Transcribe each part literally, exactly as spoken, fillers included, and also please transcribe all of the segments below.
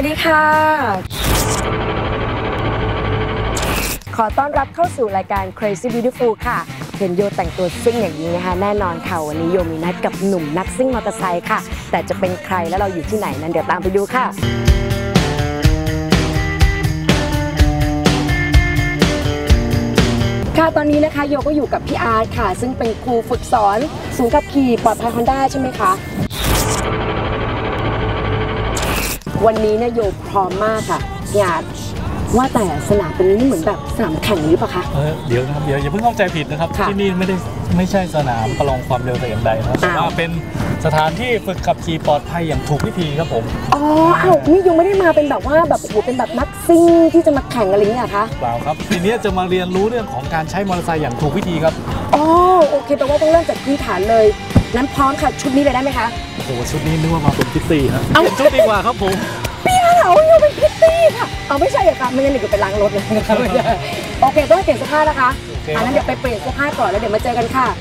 วัสดีค่ะขอต้อนรับเข้าสู่รายการ Crazy Beautiful ค่ะเห็นโยแต่งตัวซิ่งอย่างนี้นะคะแน่นอนค่ะวันนี้โยมีนัดกับหนุ่มนักซิ่งมอเตอร์ไซค์ค่ะแต่จะเป็นใครและเราอยู่ที่ไหนนั้นเดี๋ยวตามไปดูค่ะค่ะตอนนี้นะคะโยก็อยู่กับพี่อาร์ตค่ะซึ่งเป็นครูฝึกสอนศูนย์ขับขี่ปลอดภัย Honda ใช่ไหมคะวันนี้เนี่ยโยพร้อมมากค่ะพี่อาร์ตว่าแต่สนามตรงนี้เหมือนแบบสนามแข่งหรือเปล่าคะเออเดี๋ยวนะครับเดี๋ยวอย่าเพิ่งเข้าใจผิดนะครับที่นี่ไม่ได้ไม่ใช่สนามประลองความเร็วแต่อย่างใดนะครับแต่ว่าเป็นสถานที่ฝึกขับขี่ปลอดภัยอย่างถูกวิธีครับผมอ๋ออ้าวนี่ยังไม่ได้มาเป็นแบบว่าแบบโอ้โหเป็นแบบนักซิ่งที่จะมาแข่งอะไรอย่างเงี้ยคะเปล่าครับทีนี้จะมาเรียนรู้เรื่องของการใช้มอเตอร์ไซค์อย่างถูกวิธีครับอ๋อโอเคแปลว่าต้องเริ่มจากพื้นฐานเลยนั้นพร้อมค่ะชุดนี้เลยได้ไหมคะโอ้โหชุดนี้นึกว่ามาเป็นพิตตี้ครับเปลี่ยนชุดดีกว่าครับผมพี่อาร์เหรอโยเป็นพิตตี้ค่ะเอาไม่ใช่เหรอคะไม่งั้นเดี๋ยวไปล้างรถเลยนะคะไม่ใช่โอเคต้องเปลี่ยนเสื้อผ้านะคะอันนั้นเดี๋ยวไปเปลี่ยนเสื้อผ้าก่อนแล้วเดี๋ยวมาเจอกันค่ะ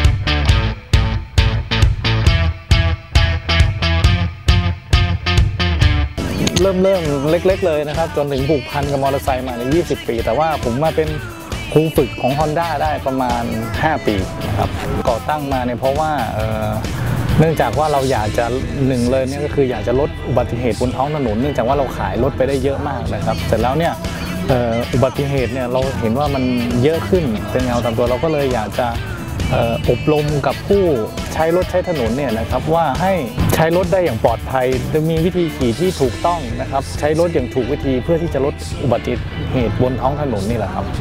เริ่มเริ่มเล็กๆเลยนะครับจนถึงผูกพันกับมอเตอร์ไซค์มาในยี่สิบปีแต่ว่าผมมาเป็นครูฝึกของ Honda ได้ประมาณห้าปีนะครับก่อตั้งมาเนี่ยเพราะว่าเนื่องจากว่าเราอยากจะหนึ่งเลยเนี่ยก็คืออยากจะลดอุบัติเหตุบนท้องถนนเนื่องจากว่าเราขายรถไปได้เยอะมากนะครับเสร็จแล้วเนี่ยอุบัติเหตุเนี่ยเราเห็นว่ามันเยอะขึ้นเป็นเงาตามตัวเราก็เลยอยากจะอบรมกับผู้ใช้รถใช้ถนนเนี่ยนะครับว่าให้ใช้รถได้อย่างปลอดภัยจะมีวิธีขี่ที่ถูกต้องนะครับใช้รถอย่างถูกวิธีเพื่อที่จะลดอุบัติเหตุบนท้องถนนนี่แหละครับ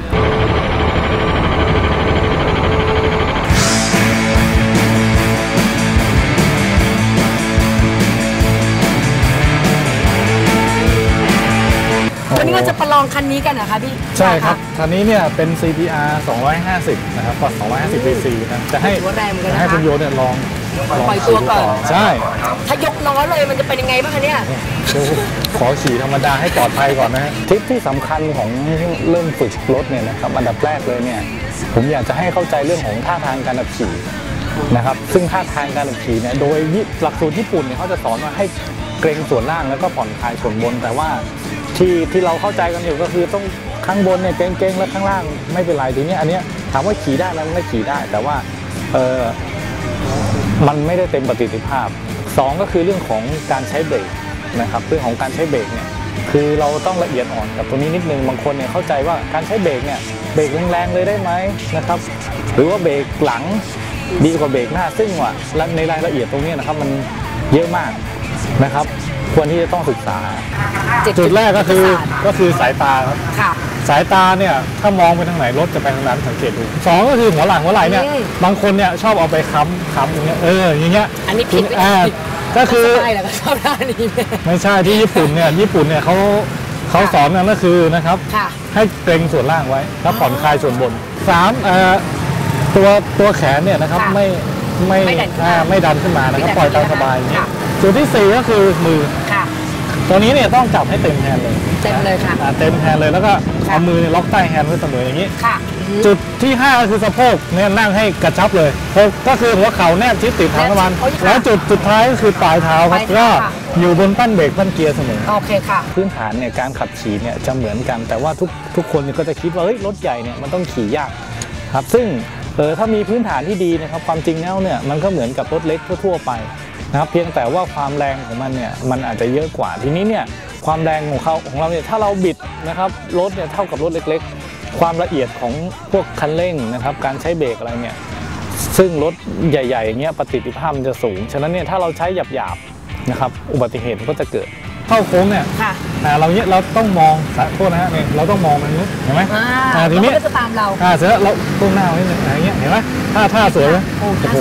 วันนี้เราจะประลองคันนี้กันเหรอคะพี่ใช่ครับคันนี้เนี่ยเป็น ซี พี อาร์ สองร้อยห้าสิบนะครับก็สองร้อยห้าสิบ ซี ซีนะจะให้ให้คุณโยเนี่ยลองปล่อยตัวก่อนใช่ถ้ายกล้อเลยมันจะเป็นยังไงบ้างคะเนี่ยขอขี่ธรรมดาให้ปลอดภัยก่อนนะฮะทิปที่สำคัญของเริ่มฝึกรถเนี่ยนะครับอันดับแรกเลยเนี่ยผมอยากจะให้เข้าใจเรื่องของท่าทางการขับขี่นะครับซึ่งท่าทางการขับขี่เนี่ยโดยหลักสูตรญี่ปุ่นเนี่ยเขาจะสอนว่าให้เกรงส่วนล่างแล้วก็ผ่อนคลายส่วนบนแต่ว่าที่ที่เราเข้าใจกันอยู่ก็คือต้องข้างบนเนี่ยเก่งๆแล้วข้างล่างไม่เป็นไรทีนี้อันเนี้ยถามว่าขี่ได้แล้วมันไม่ขี่ได้แต่ว่าเออมันไม่ได้เต็มประสิทธิภาพสองก็คือเรื่องของการใช้เบรกนะครับเรื่องของการใช้เบรกเนี่ยคือเราต้องละเอียดอ่อนกับตรงนี้นิดนึงบางคนเนี่ยเข้าใจว่าการใช้เบรกเนี่ยเบรกแรงๆเลยได้ไหมนะครับหรือว่าเบรกหลังดีกว่าเบรกหน้าซึ่งว่าในรายละเอียดตรงนี้นะครับมันเยอะมากนะครับควรที่จะต้องศึกษาจุดแรกก็คือก็คือสายตาครับสายตาเนี่ยถ้ามองไปทางไหนรถจะไปทางนั้นสังเกตดูสองก็คือหัวหลังหัวไหล่เนี่ยบางคนเนี่ยชอบเอาไปค้ำค้ำอย่างเงี้ยเอออย่างเงี้ยอันนี้ผิดอ่าก็คือใช่แล้วก็ชอบด้านนี้ไม่ใช่ที่ญี่ปุ่นเนี่ยญี่ปุ่นเนี่ยเขาเขาสอนกันก็คือนะครับให้เกรงส่วนล่างไว้แล้วผ่อนคลายส่วนบนสามเอ่อตัวตัวแขนเนี่ยนะครับไม่ไม่ไม่ดันขึ้นมานะครับปล่อยตามสบายอย่างเงี้ยจุดที่สี่ก็คือมือตัวนี้เนี่ยต้องจับให้เต็มแฮนด์เลยเต็มเลยค่ะเต็มแฮนด์เลยแล้วก็เอามือล็อกใต้แฮนด์ไว้เสมออย่างนี้จุดที่ห้าก็คือสะโพกเนี่ยนั่งให้กระชับเลยก็คือหัวเข่าแนบชิดติดถังน้ำมันแล้วจุดสุดท้ายก็คือปลายเท้าครับก็อยู่บนปั้นเบรกปั้นเกียร์เสมอโอเคค่ะพื้นฐานเนี่ยการขับขี่เนี่ยจะเหมือนกันแต่ว่าทุกทุกคนก็จะคิดว่าเฮ้ยรถใหญ่เนี่ยมันต้องขี่ยากครับซึ่งเออถ้ามีพื้นฐานที่ดีนะครับความจริงแล้วเนี่ยมันก็เหมือนกับรถเล็กทั่วๆไปนะครับเพียงแต่ว่าความแรงของมันเนี่ยมันอาจจะเยอะกว่าทีนี้เนี่ยความแรงของเขาของเราเนี่ยถ้าเราบิดนะครับรถเนี่ยเท่ากับรถเล็กๆความละเอียดของพวกคันเร่งนะครับการใช้เบรกอะไรเนี่ยซึ่งรถใหญ่ๆอย่างเงี้ยประสิทธิภาพมันจะสูงฉะนั้นเนี่ยถ้าเราใช้หยาบๆนะครับอุบัติเหตุก็จะเกิดเข้าโค้งเนี่ยเราเนี่ยเราต้องมองโทษนะฮะเนี่ยเราต้องมองมันนู้นเห็นไหมทีนี้ก็จะตามเราเสร็จแล้วเราต้นหน้าไว้อย่างเงี้ยเห็นไหมท่าท่าสวยไหมโอ้โห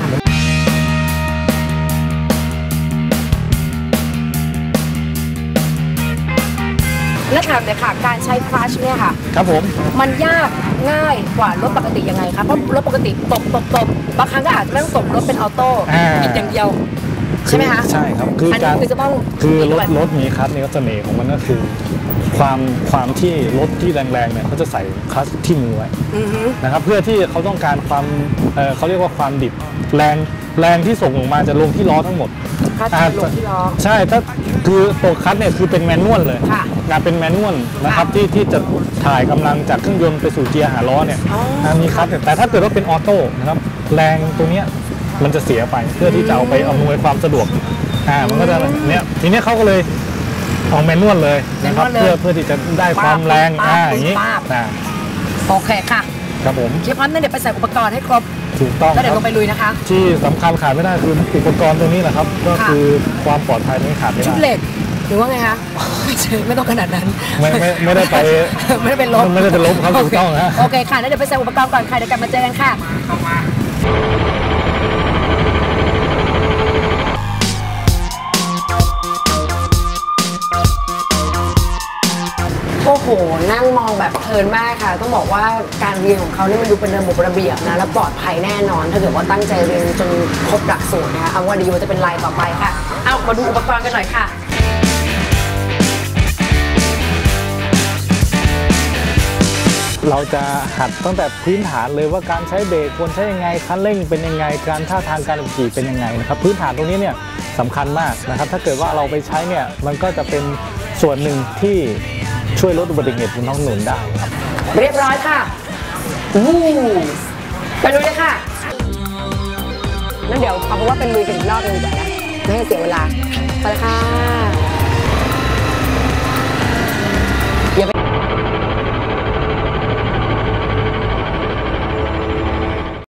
และถามเลยค่ะการใช้คลัชเนี่ยค่ะครับผมมันยากง่ายกว่ารถปกติยังไงคะเพราะรถปกติตบตบตบบางครั้งก็อาจจะไม่ต้องตบรถเป็นออโต้อีกอย่างเดียวใช่ไหมคะใช่ครับคือการคือรถรถมีคลัชนี่ก็เสน่ห์ของมันก็คือความความที่รถที่แรงๆเนี่ยเขาจะใส่คลัชที่มือไว้นะครับเพื่อที่เขาต้องการความเขาเรียกว่าความดิบแรงแรงที่ส่งออกมาจะลงที่ล้อทั้งหมดคัดลงที่ล้อใช่ถ้าคือตัวคัดเนี่ยคือเป็นแมนนวลเลยนะเป็นแมนนวลนะครับที่ที่จะถ่ายกำลังจากเครื่องยนต์ไปสู่เกียร์หาล้อเนี่ยมีคัดแต่ถ้าเกิดว่าเป็นออโต้นะครับแรงตัวเนี้ยมันจะเสียไปเพื่อที่จะเอาไปอำนวยความสะดวกอ่ามันก็จะเนี้ยทีนี้เขาก็เลยเอาแมนนวลเลยนะครับเพื่อเพื่อที่จะได้ความแรงอ่าอย่างนี้นะโอเคค่ะครับผมเชฟออนนั่นเดี๋ยวไปใส่อุปกรณ์ให้ครบถูกต้องแล้วเดี๋ยวลงไปลุยนะคะที่สำคัญขาดไม่ได้คืออุปกรณ์ตรงนี้แหละครับก็คือความปลอดภัยไม่ขาดไม่ได้ชุดเหล็กหรือว่าไงคะไม่ต้องขนาดนั้นไม่ไม่ไม่ได้ไปไม่ได้เป็นลบไม่ได้เป็นลบครับถูกต้องนะโอเคค่ะแล้วเดี๋ยวไปใส่อุปกรณ์ก่อนค่ะเดี๋ยวกลับมาเจอกันค่ะโอ้โหนั่งมองแบบเพลินมากค่ะต้องบอกว่าการเรียนของเขาเนี่ยมันดูเป็นระบบระเบียบนะและปลอดภัยแน่นอนถ้าเกิดว่าตั้งใจเรียนจนครบหลักสูตรนะคะเอาว่าดีว่าจะเป็นลายต่อไปค่ะเอามาดูอุปกรณ์กันหน่อยค่ะเราจะหัดตั้งแต่พื้นฐานเลยว่าการใช้เบรกควรใช้ยังไงคันเร่งเป็นยังไงการท่าทางการขับขี่เป็นยังไงนะครับพื้นฐานตรงนี้เนี่ยสำคัญมากนะครับถ้าเกิดว่าเราไปใช้เนี่ยมันก็จะเป็นส่วนหนึ่งที่ช่วยลดอุบัติเหตุบนท้องถนนได้ครับเรียบร้อยค่ะอู้ไปลุยเลยค่ะนั่นเดี๋ยวเอาเป็นว่าเป็นลุยกันอีกรอบนึงดีกว่านะไม่ให้เสียเวลาไปเลยค่ะ